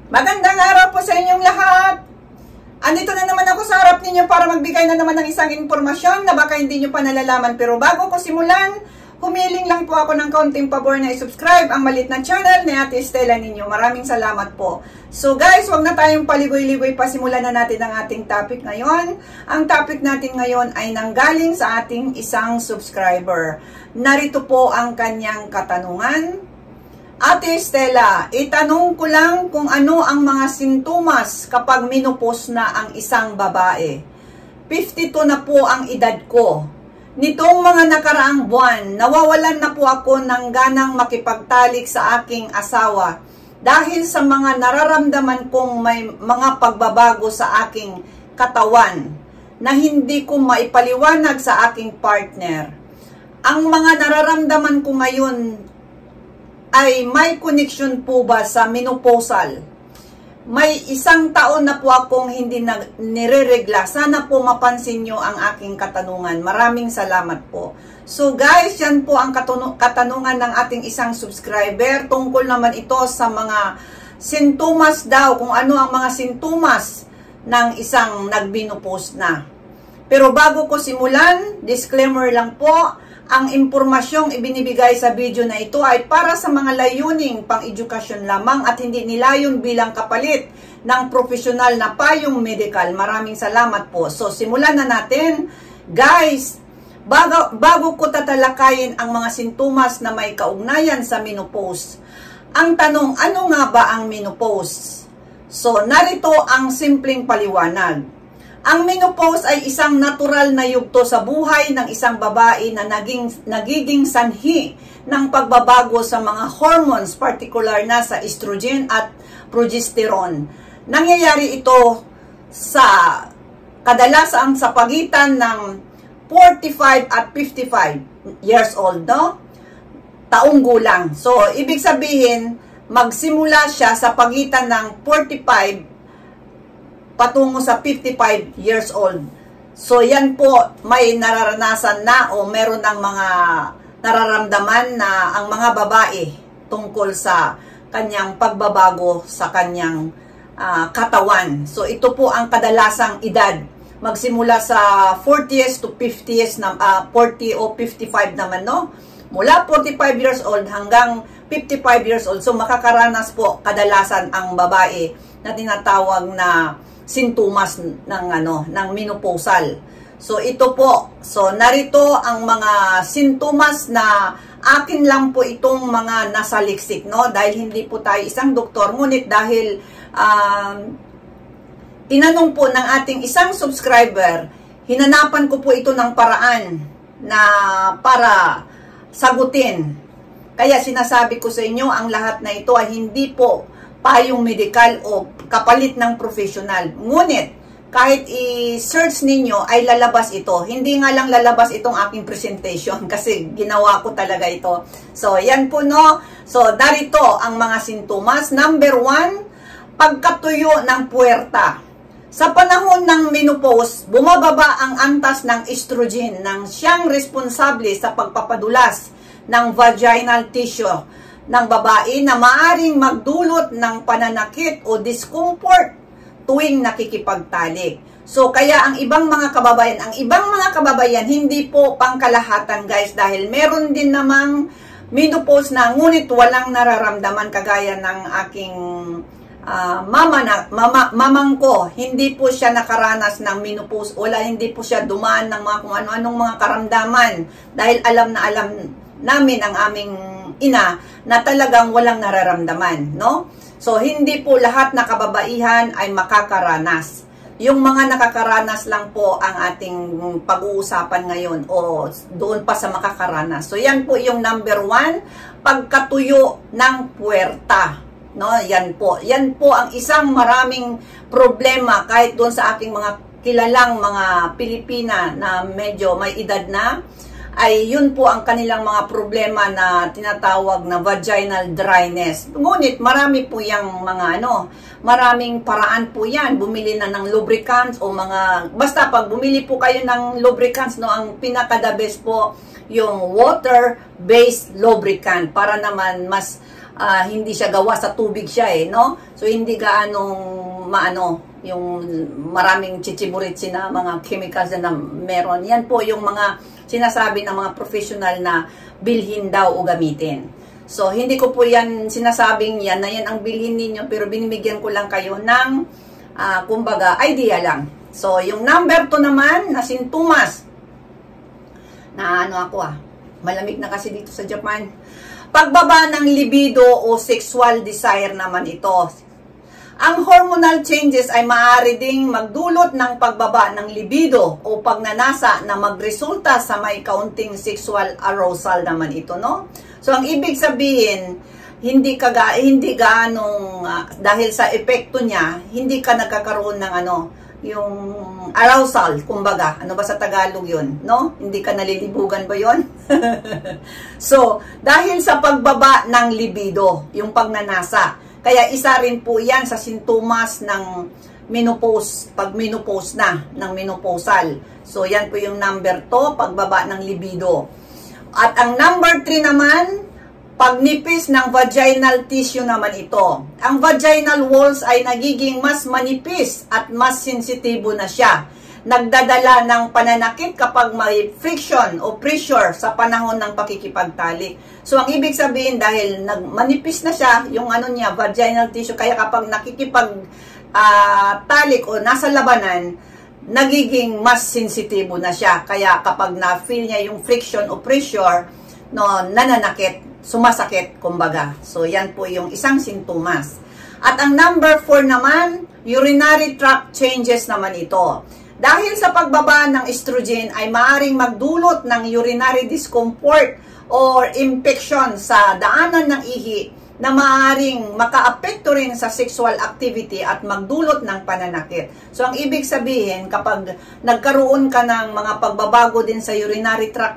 Magandang araw po sa inyong lahat. Andito na naman ako sa harap ninyo para magbigay na naman ng isang impormasyon na baka hindi nyo pa nalalaman. Pero bago ko simulan, humiling lang po ako ng kaunting pabor na i-subscribe ang maliit na channel ni Ate Estela ninyo. Maraming salamat po. So guys, wag na tayong paligoy-ligoy pa. Simulan na natin ang ating topic ngayon. Ang topic natin ngayon ay nanggaling sa ating isang subscriber. Narito po ang kanyang katanungan. Ate Estela, itanong ko lang kung ano ang mga sintomas kapag menopause na ang isang babae. 52 na po ang edad ko. Nitong mga nakaraang buwan, nawawalan na po ako ng ganang makipagtalik sa aking asawa dahil sa mga nararamdaman kong may mga pagbabago sa aking katawan na hindi ko maipaliwanag sa aking partner. Ang mga nararamdaman ko ngayon ay may connection po ba sa menopausal? May 1 taon na po akong hindi nireregla. Sana po mapansin nyo ang aking katanungan. Maraming salamat po. So guys, yan po ang katanungan ng ating isang subscriber. Tungkol naman ito sa mga sintomas daw, kung ano ang mga sintomas ng isang nagmenopause na. Pero bago ko simulan, disclaimer lang po, ang impormasyong ibinibigay sa video na ito ay para sa mga layuning pang-edukasyon lamang at hindi nilayon bilang kapalit ng profesional na payong medical. Maraming salamat po. So, simulan na natin. Guys, bago ko tatalakayin ang mga sintomas na may kaugnayan sa menopause, ang tanong, ano nga ba ang menopause? So, narito ang simpleng paliwanag. Ang menopause ay isang natural na yugto sa buhay ng isang babae na nagiging sanhi ng pagbabago sa mga hormones, particular na sa estrogen at progesterone. Nangyayari ito sa kadalasan sa pagitan ng 45 at 55 years old, no? Taong gulang. So, ibig sabihin, magsimula siya sa pagitan ng 45 patungo sa 55 years old. So, yan po, may nararanasan na o meron ng mga nararamdaman na ang mga babae tungkol sa kanyang pagbabago sa kanyang katawan. So, ito po ang kadalasang edad. Magsimula sa 40s to 50s, 40 o 55 naman, no? Mula 45 years old hanggang 55 years old. So, makakaranas po kadalasan ang babae na tinatawag na sintomas ng menopausal. So ito po, so narito ang mga sintomas na akin lang po itong mga nasaliksik, no? Dahil hindi po tayo isang doktor, ngunit dahil tinanong po ng ating isang subscriber, hinanapan ko po ito ng paraan na para sagutin. Kaya sinasabi ko sa inyo, ang lahat na ito ay hindi po payong medical o kapalit ng professional. Ngunit, kahit i-search ninyo, ay lalabas ito. Hindi nga lang lalabas itong aking presentation kasi ginawa ko talaga ito. So, yan po, no? So, darito ang mga sintomas. Number 1, pagkatuyo ng puwerta. Sa panahon ng menopause, bumababa ang antas ng estrogen nang siyang responsable sa pagpapadulas ng vaginal tissue ng babae na maaring magdulot ng pananakit o discomfort tuwing nakikipagtalik. So, kaya ang ibang mga kababayan, hindi po pangkalahatan guys, dahil meron din namang menopause na ngunit walang nararamdaman kagaya ng aking mamang ko. Hindi po siya nakaranas ng menopause, hindi po siya dumaan ng mga kung ano-anong mga karamdaman dahil alam namin ang aming ina na talagang walang nararamdaman, no? So, hindi po lahat na kababaihan ay makakaranas. Yung mga nakakaranas lang po ang ating pag-uusapan ngayon o doon pa sa makakaranas. So, yan po yung number 1, pagkatuyo ng puwerta, no? Yan po. Yan po ang isang maraming problema kahit doon sa aking mga kilalang mga Pilipina na medyo may edad na, ay yun po ang kanilang mga problema na tinatawag na vaginal dryness. Ngunit marami po yung mga maraming paraan po yan. Bumili na ng lubricants o basta pag bumili po kayo ng lubricants, no, ang pinaka-the best po yung water-based lubricant para naman mas hindi siya gawa sa tubig siya no? So hindi gaanong yung maraming chichiburitsi na mga chemicals na meron. Yan po yung mga sinasabi ng mga professional na bilhin daw o gamitin. So hindi ko po yan sinasabing yan na yan ang bilhin ninyo, pero binibigyan ko lang kayo ng kumbaga idea lang. So yung number 2 naman na sintomas na malamig na kasi dito sa Japan. Pagbaba ng libido o sexual desire naman ito. Ang hormonal changes ay maaari ding magdulot ng pagbaba ng libido o pagnanasa na magresulta sa may kaunting sexual arousal naman ito, no? So ang ibig sabihin, hindi gaanong dahil sa epekto niya, hindi ka nagkakaroon ng yung arousal, kumbaga. Ano ba sa Tagalog yun, no? Hindi ka nalilibugan ba yun? So, dahil sa pagbaba ng libido, yung pagnanasa, kaya isa rin po yan sa sintomas ng menopause, pag menopause na, ng menopausal. So, yan po yung number 2, pagbaba ng libido. At ang number 3 naman, pagnipis ng vaginal tissue naman ito. Ang vaginal walls ay nagiging mas manipis at mas sensitibo na siya. Nagdadala ng pananakit kapag may friction o pressure sa panahon ng pakikipagtalik. So, ang ibig sabihin, dahil manipis na siya, yung niya, vaginal tissue, kaya kapag nakikipagtalik o nasa labanan, nagiging mas sensitibo na siya. Kaya kapag na-feel niya yung friction o pressure, nananakit, sumasakit, kumbaga. So, yan po yung isang sintomas. At ang number 4 naman, urinary tract changes naman ito. Dahil sa pagbaba ng estrogen ay maaaring magdulot ng urinary discomfort or infection sa daanan ng ihi na maaaring makaapekto rin sa sexual activity at magdulot ng pananakit. So, ang ibig sabihin, kapag nagkaroon ka ng mga pagbabago din sa urinary tract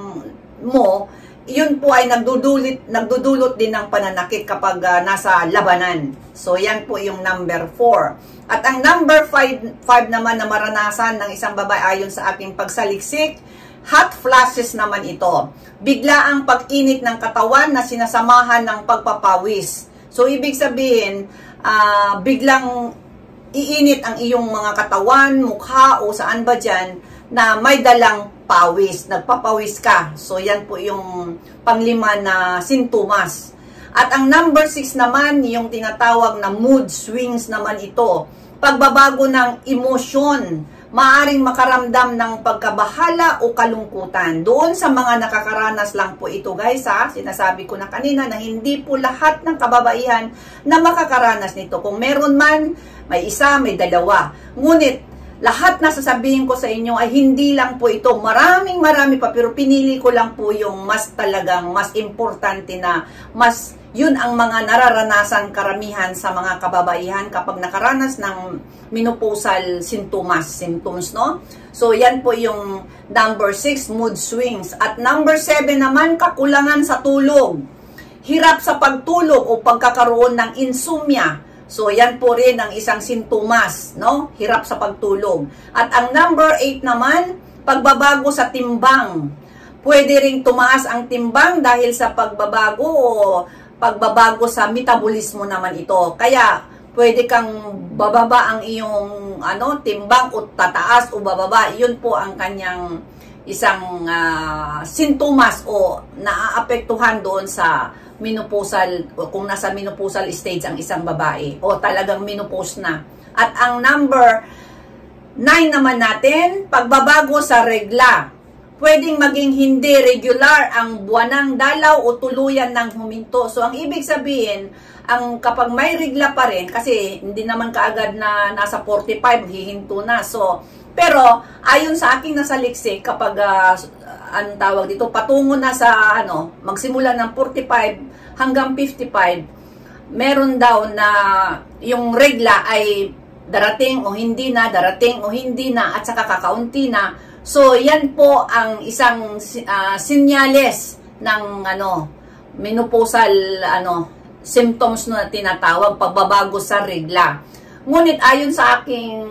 mo, yun po ay nagdudulot din ng pananakit kapag nasa labanan. So, yan po yung number 4. At ang number 5 naman na maranasan ng isang babae ayon sa aking pagsaliksik, hot flashes naman ito. Bigla ang pag-init ng katawan na sinasamahan ng pagpapawis. So, ibig sabihin, biglang iinit ang iyong mga katawan, mukha o saan ba dyan na may dalang pawis, nagpapawis ka. So, yan po yung panglima na sintomas. At ang number 6 naman, yung tinatawag na mood swings naman ito. Pagbabago ng emosyon, maaring makaramdam ng pagkabahala o kalungkutan. Doon sa mga nakakaranas lang po ito, guys, sinasabi ko na kanina na hindi po lahat ng kababaihan na makakaranas nito. Kung meron man, may isa, may dalawa. Ngunit, lahat na sasabihin ko sa inyo ay hindi lang po ito. Marami pa, pero pinili ko lang po yung mas importante na yun ang mga nararanasan karamihan sa mga kababaihan kapag nakaranas ng menopausal symptoms, no? So, yan po yung number 6, mood swings. At number 7 naman, kakulangan sa tulog. Hirap sa pagtulog o pagkakaroon ng insomnia. So, yan po rin ang isang sintomas, no? Hirap sa pagtulog. At ang number 8 naman, pagbabago sa timbang. Pwede ring tumaas ang timbang dahil sa pagbabago o pagbabago sa metabolismo naman ito. Kaya, pwede kang bababa ang iyong timbang o tataas o bababa. Yun po ang kanyang isang sintomas o naaapektuhan doon sa menopausal, o kung nasa menopausal stage ang isang babae o talagang menopause na. At ang number 9 naman natin, pagbabago sa regla. Pwedeng maging hindi regular ang buwanang dalaw o tuluyan ng huminto. So, ang ibig sabihin, kapag may regla pa rin, kasi hindi naman kaagad na nasa 45, hihinto na. So, pero, ayon sa aking nasaliksik, kapag, anong tawag dito, patungo na sa, magsimula ng 45 hanggang 55, meron daw na yung regla ay darating o hindi na, at saka kakaunti na. So, yan po ang isang sinyales ng menopausal symptoms na tinatawag, pagbabago sa regla. Ngunit ayon sa aking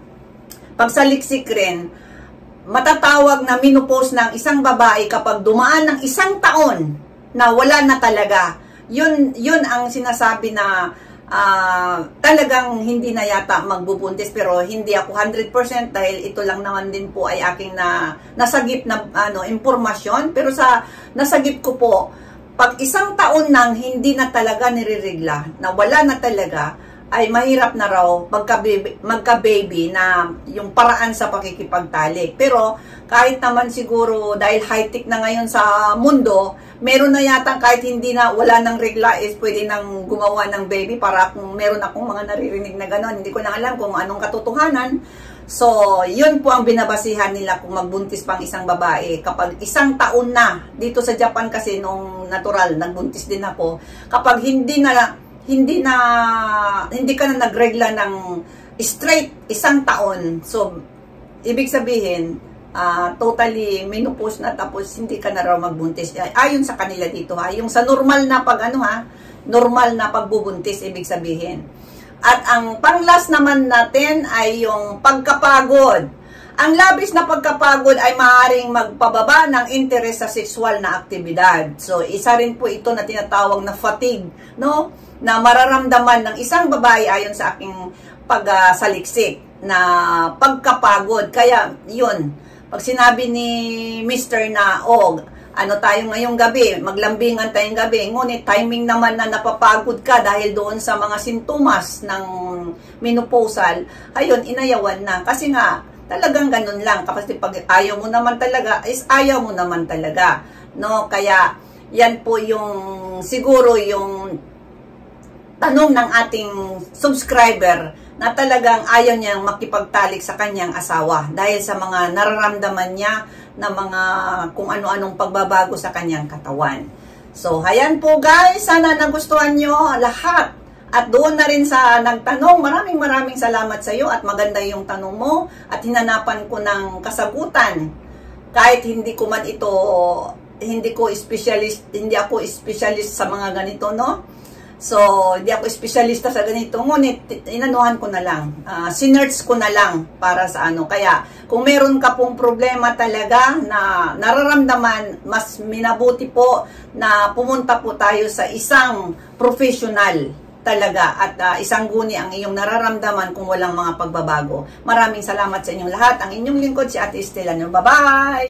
pagsaliksik rin, matatawag na menopause ng isang babae kapag dumaan ng 1 taon na wala na talaga yun ang sinasabi na talagang hindi na yata magbubuntis, pero hindi ako 100% dahil ito lang naman din po ay aking nasagip na impormasyon. Pero sa nasagip ko po, pag isang taon nang hindi na talaga niriregla, na wala na talaga, ay mahirap na raw magka-baby na yung paraan sa pakikipagtalik. Pero kahit naman siguro dahil high-tech na ngayon sa mundo, meron na yata kahit hindi na wala nang regla is pwede nang gumawa ng baby. Para kung meron akong mga naririnig na gano'n, hindi ko na alam kung anong katotohanan. So, yun po ang binabasihan nila kung magbuntis pang isang babae. Kapag isang taon na, dito sa Japan kasi nung natural, nagbuntis din ako, kapag hindi ka na nagregla ng straight isang taon, so ibig sabihin totally menopause na, tapos hindi ka na raw magbuntis. Ayon sa kanila dito yung sa normal na normal na pagbubuntis, ibig sabihin. At ang panglas naman natin ay yung pagkapagod. Ang labis na pagkapagod ay maaaring magpababa ng interes sa sexual na aktibidad. So isa rin po ito na tinatawag na fatigue, no? Na mararamdaman ng isang babae ayon sa aking pagsaliksik na pagkapagod. Kaya yun, pag sinabi ni Mr. na ano tayo ngayong gabi, maglambingan tayong gabi, ngunit timing naman na napapagod ka dahil doon sa mga sintomas ng menopausal, ayun, inayawan na. Kasi nga, talagang ganun lang. Kasi pag ayaw mo naman talaga, is ayaw mo naman talaga, no? Kaya yan po yung siguro yung tanong ng ating subscriber na talagang ayaw niyang makipagtalik sa kanyang asawa dahil sa mga nararamdaman niya na mga kung ano-anong pagbabago sa kanyang katawan. So, ayan po guys, sana nagustuhan nyo lahat. At doon na rin sa nagtanong, maraming salamat sa iyo at maganda yung tanong mo at hinanapan ko ng kasagutan. Kahit hindi ko man ito, hindi ako specialist sa mga ganito, no? So, hindi ako espesyalista sa ganito, ngunit inanuhan ko na lang, sinerch ko na lang para sa kaya kung meron ka pong problema talaga na nararamdaman, mas minabuti po na pumunta po tayo sa isang professional talaga at isang guni ang iyong nararamdaman kung walang mga pagbabago. Maraming salamat sa inyong lahat. Ang inyong lingkod si Ate Estela. Bye-bye!